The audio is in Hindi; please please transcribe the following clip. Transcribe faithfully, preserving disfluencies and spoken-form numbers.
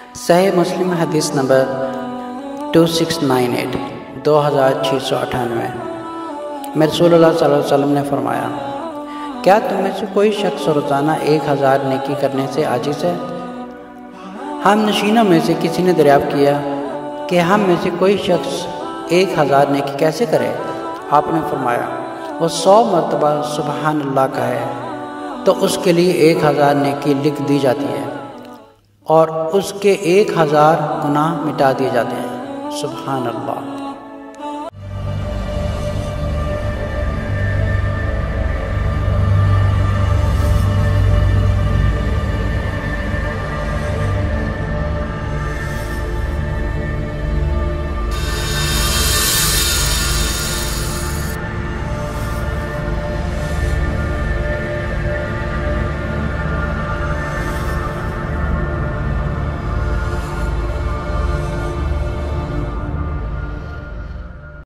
सही मुस्लिम हदीस number two six nine eight दो हज़ार छः सौ अठानवे में रसूलुल्लाह सल्लल्लाहु अलैहि वसल्लम ने फरमाया, क्या तुम में से कोई शख्स रोज़ाना एक हज़ार नेकी करने से आजिज़ है? हम नशीनों में से किसी ने दरियाफ़्त किया कि हम में से कोई शख्स एक हज़ार नेकी कैसे करे? आपने फरमाया, वो सौ मरतबा सुबहान अल्लाह कहे तो उसके लिए एक हज़ार नेकी लिख दी जाती है और उसके एक हज़ार गुनाह मिटा दिए जाते हैं। सुबहान अल्लाह।